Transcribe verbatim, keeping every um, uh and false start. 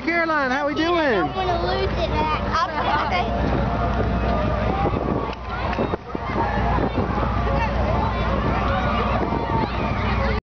Caroline, how we doing? I don't want to lose it.